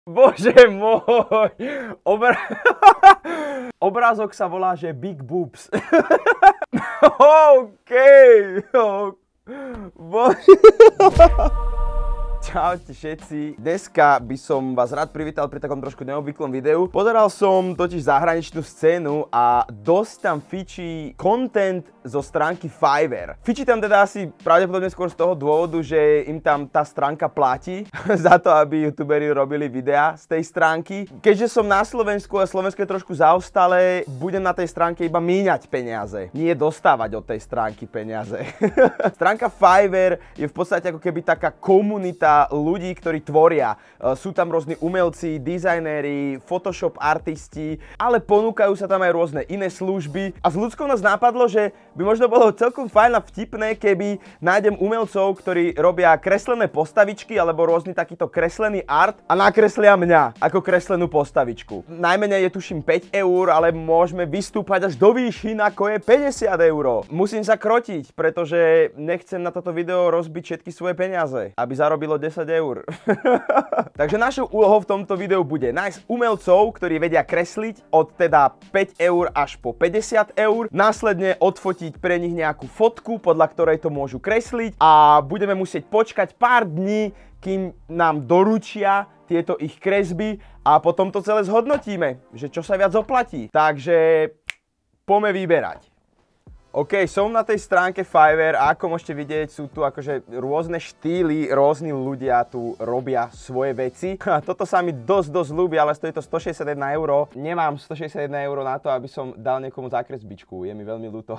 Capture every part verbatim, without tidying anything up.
Bože môj! Obr... Obrázok sa volá, že Big Boobs. OK. Bože. Čaute všetci. Dneska by som vás rád privítal pri takom trošku neobvyklom videu. Pozeral som totiž zahraničnú scénu a dosť tam fičí content zo stránky Fiverr. Fičí tam teda asi pravdepodobne skôr z toho dôvodu, že im tam tá stránka platí za to, aby youtuberi robili videá z tej stránky. Keďže som na Slovensku a Slovensko je trošku zaostalé, budem na tej stránke iba míňať peniaze. Nie dostávať od tej stránky peniaze. Stránka Fiverr je v podstate ako keby taká komunita ľudí, ktorí tvoria. Sú tam rôzni umelci, dizajnéri, Photoshop artisti, ale ponúkajú sa tam aj rôzne iné služby. A s ľudskou nás napadlo, že by možno bolo celkom fajn a vtipné, keby nájdem umelcov, ktorí robia kreslené postavičky alebo rôzny takýto kreslený art a nakreslia mňa ako kreslenú postavičku. Najmenej je tuším päť eur, ale môžeme vystúpať až do výšin, ako je päťdesiat eur. Musím sa krotiť, pretože nechcem na toto video rozbiť všetky svoje peniaze, aby zarobilo desať eur. Takže našou úlohou v tomto videu bude nájsť umelcov, ktorí vedia kresliť od teda päť eur až po päťdesiat eur, následne odfotiť pre nich nejakú fotku, podľa ktorej to môžu kresliť a budeme musieť počkať pár dní, kým nám doručia tieto ich kresby a potom to celé zhodnotíme, že čo sa viac oplatí. Takže poďme vyberať. OK, som na tej stránke Fiverr a ako môžete vidieť, sú tu akože rôzne štýly, rôzni ľudia tu robia svoje veci. A toto sa mi dosť, dosť ľúbi, ale stojí to stošesťdesiatjeden eur. Nemám stošesťdesiatjeden eur na to, aby som dal niekomu za kresbičku, je mi veľmi ľúto.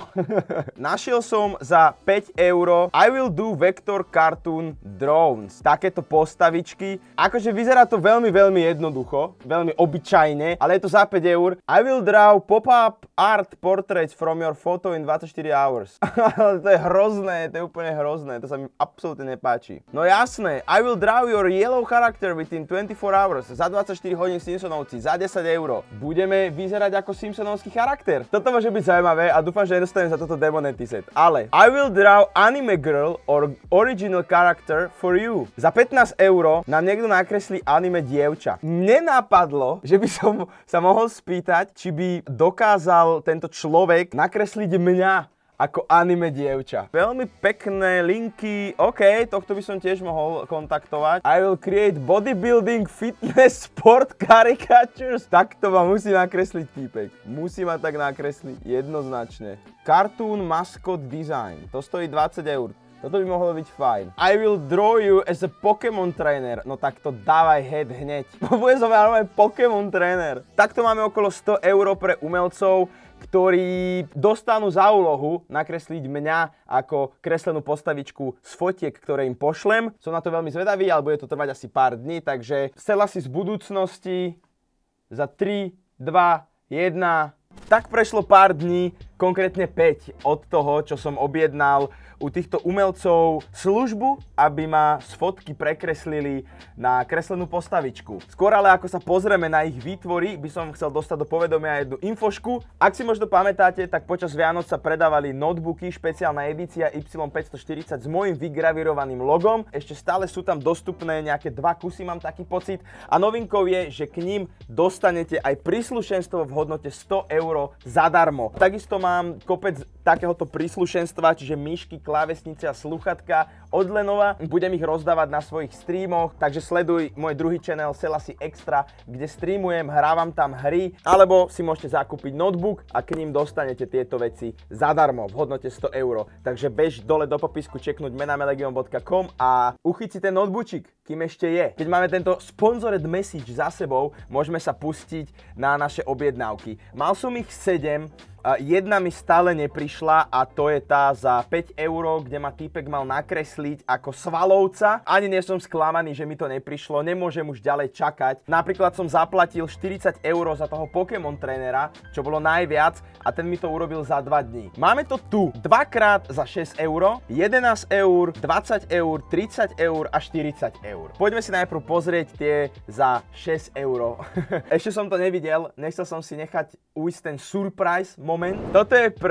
Našiel som za päť eur I will do vector cartoon drones. Takéto postavičky. Akože vyzerá to veľmi, veľmi jednoducho, veľmi obyčajne, ale je to za päť eur. I will draw pop-up art portraits from your photo in dvadsaťštyri hours. To je hrozné, to je úplne hrozné, to sa mi absolútne nepáči. No jasné, I will draw your yellow character within twenty-four hours. Za dvadsaťštyri hodín Simpsonovci, za desať eur. Budeme vyzerať ako Simpsonovský charakter. Toto môže byť zaujímavé a dúfam, že nedostanem za toto demonetized. Ale I will draw anime girl or original character for you. Za pätnásť eur nám niekto nakreslí anime dievča. Mne napadlo, že by som sa mohol spýtať, či by dokázal tento človek nakresliť mňa ako anime dievča. Veľmi pekné linky, OK, tohto by som tiež mohol kontaktovať. I will create bodybuilding, fitness, sport caricatures. Takto ma musí nakresliť týpek. Musí ma tak nakresliť, jednoznačne. Cartoon mascot design, to stojí dvadsať eur. Toto by mohlo byť fajn. I will draw you as a Pokémon trainer. No tak to dávaj head hneď. Bude som aj Pokémon trainer. Takto máme okolo sto eur pre umelcov, ktorí dostanú za úlohu nakresliť mňa ako kreslenú postavičku z fotiek, ktoré im pošlem. Som na to veľmi zvedavý, ale bude to trvať asi pár dní, takže Selassie z budúcnosti za tri, dva, jeden. Tak prešlo pár dní, konkrétne päť od toho, čo som objednal u týchto umelcov službu, aby ma z fotky prekreslili na kreslenú postavičku. Skôr ale ako sa pozrieme na ich výtvory, by som chcel dostať do povedomia jednu infošku. Ak si možno pamätáte, tak počas Vianoc sa predávali notebooky, špeciálna edícia Y päťstoštyridsať s mojím vygravirovaným logom. Ešte stále sú tam dostupné nejaké dva kusy, mám taký pocit. A novinkou je, že k ním dostanete aj príslušenstvo v hodnote sto eur zadarmo. Takisto mám kopec takéhoto príslušenstva, čiže myšky, klávesnice a sluchatka od Lenova. Budem ich rozdávať na svojich streamoch, takže sleduj môj druhý channel Selassie Extra, kde streamujem, hrávam tam hry, alebo si môžete zakúpiť notebook a k ním dostanete tieto veci zadarmo v hodnote sto eur. Takže bež dole do popisku čeknúť menamelegion bodka com a uchyť si ten notebookčik, kým ešte je. Keď máme tento sponsored message za sebou, môžeme sa pustiť na naše objednávky. Mal som ich sedem, jedna mi stále neprišla a to je tá za päť eur, kde ma týpek mal nakresliť ako svalovca. Ani nie som sklamaný, že mi to neprišlo, nemôžem už ďalej čakať. Napríklad som zaplatil štyridsať eur za toho Pokémon trénera, čo bolo najviac a ten mi to urobil za dva dní. Máme to tu dvakrát za šesť eur, jedenásť eur, dvadsať eur, tridsať eur a štyridsať eur. Poďme si najprv pozrieť tie za šesť eur. Ešte som to nevidel, nechcel som si nechať ujsť ten surprise moment. Toto je prvá.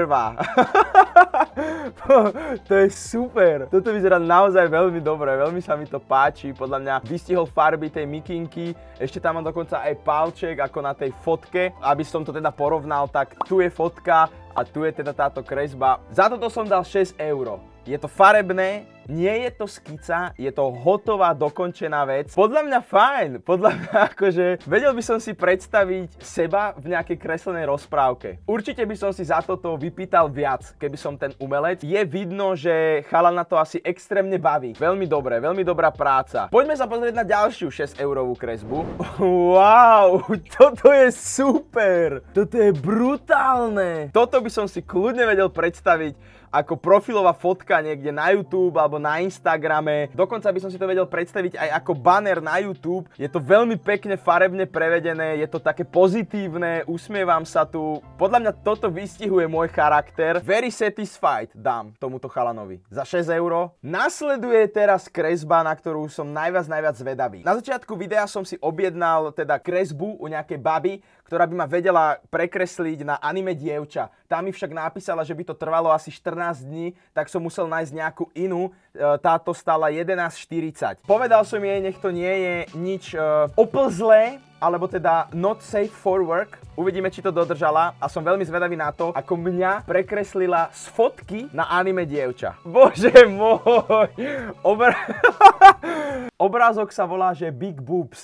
To je super. Toto vyzerá naozaj veľmi dobre, veľmi sa mi to páči. Podľa mňa vystihol farby tej mikinky. Ešte tam mám dokonca aj palček ako na tej fotke. Aby som to teda porovnal, tak tu je fotka a tu je teda táto kresba. Za toto som dal šesť eur. Je to farebné, nie je to skica, je to hotová, dokončená vec. Podľa mňa fajn, podľa mňa akože vedel by som si predstaviť seba v nejakej kreslenej rozprávke. Určite by som si za toto vypýtal viac, keby som ten umelec. Je vidno, že chalan na to asi extrémne baví. Veľmi dobré, veľmi dobrá práca. Poďme sa pozrieť na ďalšiu šesť eurovú kresbu. Wow, toto je super, toto je brutálne. Toto by som si kľudne vedel predstaviť ako profilová fotka niekde na YouTube alebo na Instagrame. Dokonca by som si to vedel predstaviť aj ako banner na YouTube. Je to veľmi pekne farebne prevedené, je to také pozitívne, usmievam sa tu. Podľa mňa toto vystihuje môj charakter. Very satisfied dám tomuto chalanovi. Za šesť eur. Nasleduje teraz kresba, na ktorú som najviac, najviac zvedavý. Na začiatku videa som si objednal teda kresbu u nejakej baby, ktorá by ma vedela prekresliť na anime dievča. Tá mi však napísala, že by to trvalo asi štrnásť dní, tak som musel nájsť nejakú inú. Táto stála jedenásť štyridsať. Povedal som jej, nech to nie je nič uh, oplzlé, alebo teda not safe for work. Uvidíme, či to dodržala a som veľmi zvedavý na to, ako mňa prekreslila z fotky na anime dievča. Bože môj! Obr... Obrázok sa volá, že Big Boobs.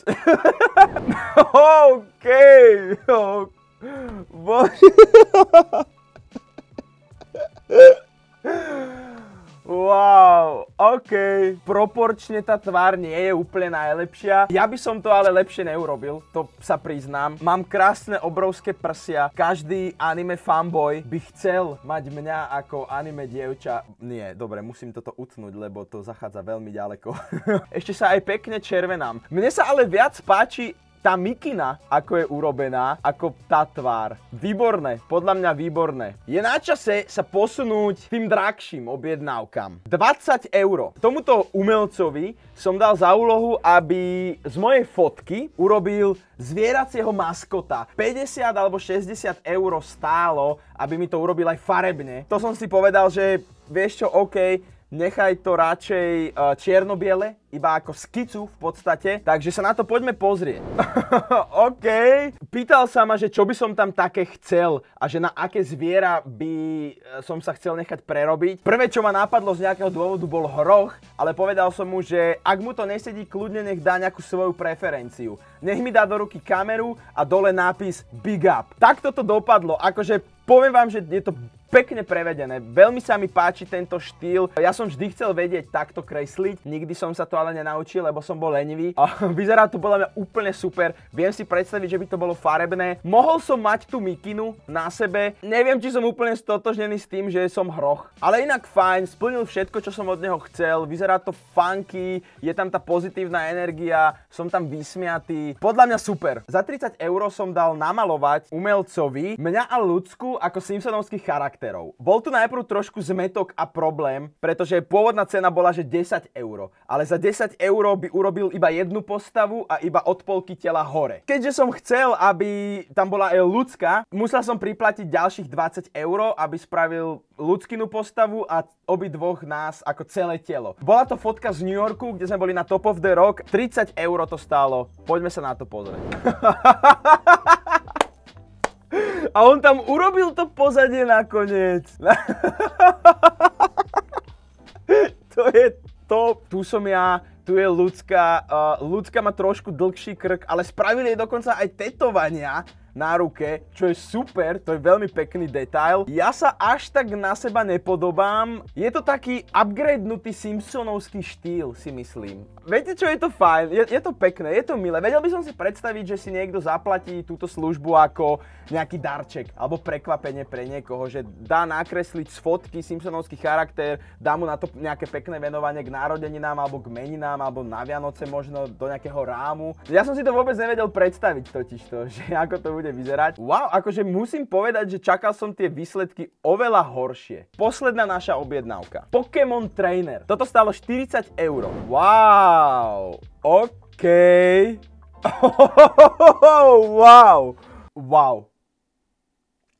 OK. Oh. Bože. Wow, OK. Proporčne tá tvár nie je úplne najlepšia. Ja by som to ale lepšie neurobil, to sa priznám. Mám krásne obrovské prsia. Každý anime fanboy by chcel mať mňa ako anime dievča. Nie, dobre, musím toto utnúť, lebo to zachádza veľmi ďaleko. Ešte sa aj pekne červenám. Mne sa ale viac páči tá mikina, ako je urobená, ako tá tvár. Výborné, podľa mňa výborné. Je na čase sa posunúť tým drahším objednávkam. dvadsať eur. Tomuto umelcovi som dal za úlohu, aby z mojej fotky urobil zvieracieho maskota. päťdesiat alebo šesťdesiat eur stálo, aby mi to urobil aj farebne. To som si povedal, že vieš čo, OK, nechaj to radšej uh, čierno-biele, iba ako skicu v podstate. Takže sa na to poďme pozrieť. OK. Pýtal sa ma, že čo by som tam také chcel a že na aké zviera by som sa chcel nechať prerobiť. Prvé, čo ma napadlo z nejakého dôvodu, bol hroch, ale povedal som mu, že ak mu to nesedí, kľudne nech dá nejakú svoju preferenciu. Nech mi dá do ruky kameru a dole nápis Big Up. Tak toto dopadlo. Akože poviem vám, že je to pekne prevedené. Veľmi sa mi páči tento štýl. Ja som vždy chcel vedieť takto kresliť. Nikdy som sa to ale nenaučil, lebo som bol lenivý. A vyzerá to podľa mňa úplne super. Viem si predstaviť, že by to bolo farebné. Mohol som mať tú mikinu na sebe. Neviem, či som úplne stotožnený s tým, že som hroch. Ale inak fajn, splnil všetko, čo som od neho chcel. Vyzerá to funky, je tam tá pozitívna energia, som tam vysmiatý. Podľa mňa super. Za tridsať eur som dal namalovať umelcovi mňa a ľudsku ako Simpsonovských charakterov. Bol tu najprv trošku zmetok a problém, pretože pôvodná cena bola, že desať eur. Ale za desať eur by urobil iba jednu postavu a iba od polky tela hore. Keďže som chcel, aby tam bola aj ľudská, musel som priplatiť ďalších dvadsať eur, aby spravil ľudskinu postavu a obidvoch nás ako celé telo. Bola to fotka z New Yorku, kde sme boli na Top of the Rock. tridsať eur to stálo. Poďme sa na to pozrieť. A on tam urobil to pozadie nakoniec. To je top. Tu som ja, tu je ľudská. Uh, ľudská má trošku dlhší krk, ale spravili jej dokonca aj tetovania na ruke, čo je super, to je veľmi pekný detail. Ja sa až tak na seba nepodobám. Je to taký upgradenutý Simpsonovský štýl, si myslím. Viete čo, je to fajn, je, je to pekné, je to milé. Vedel by som si predstaviť, že si niekto zaplatí túto službu ako nejaký darček alebo prekvapenie pre niekoho, že dá nakresliť z fotky Simpsonovský charakter, dá mu na to nejaké pekné venovanie k narodeninám alebo k meninám alebo na Vianoce možno do nejakého rámu. Ja som si to vôbec nevedel predstaviť totižto, že ako to bude vyzerať. Wow, akože musím povedať, že čakal som tie výsledky oveľa horšie. Posledná naša objednávka. Pokémon Trainer. Toto stálo štyridsať eur. Wow. OK. Wow. Wow.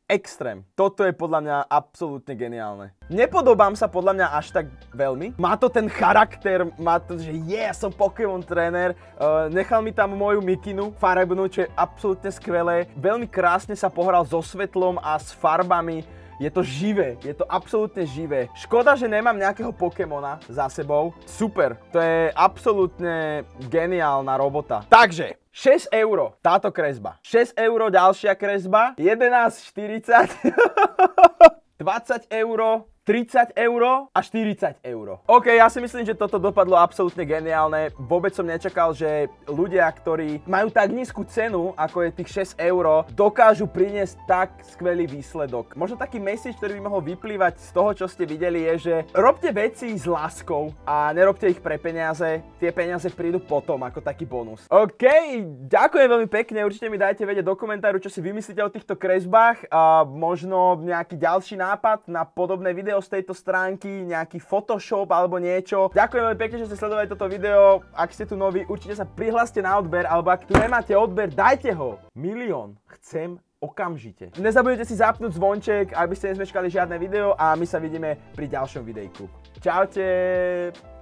extrém. Toto je podľa mňa absolútne geniálne. Nepodobám sa podľa mňa až tak veľmi. Má to ten charakter, má to, že je, yeah, som Pokémon tréner. Uh, nechal mi tam moju mikinu farebnú, čo je absolútne skvelé. Veľmi krásne sa pohral so svetlom a s farbami. Je to živé, je to absolútne živé. Škoda, že nemám nejakého Pokémona za sebou. Super, to je absolútne geniálna robota. Takže, šesť eur táto kresba. šesť eur ďalšia kresba. jedenásť štyridsať. dvadsať eur. tridsať eur a štyridsať eur. OK, ja si myslím, že toto dopadlo absolútne geniálne. Vôbec som nečakal, že ľudia, ktorí majú tak nízku cenu, ako je tých šesť eur, dokážu priniesť tak skvelý výsledok. Možno taký message, ktorý by mohol vyplývať z toho, čo ste videli, je, že robte veci s láskou a nerobte ich pre peniaze. Tie peniaze prídu potom, ako taký bonus. OK, ďakujem veľmi pekne. Určite mi dajte vedieť do komentáru, čo si vymyslíte o týchto kresbách a možno nejaký ďalší nápad na podobné video z tejto stránky, nejaký Photoshop alebo niečo. Ďakujem veľmi pekne, že ste sledovali toto video. Ak ste tu noví, určite sa prihláste na odber, alebo ak tu nemáte odber, dajte ho. Milión. Chcem okamžite. Nezabudnite si zapnúť zvonček, aby ste nezmeškali žiadne video a my sa vidíme pri ďalšom videjku. Čaute.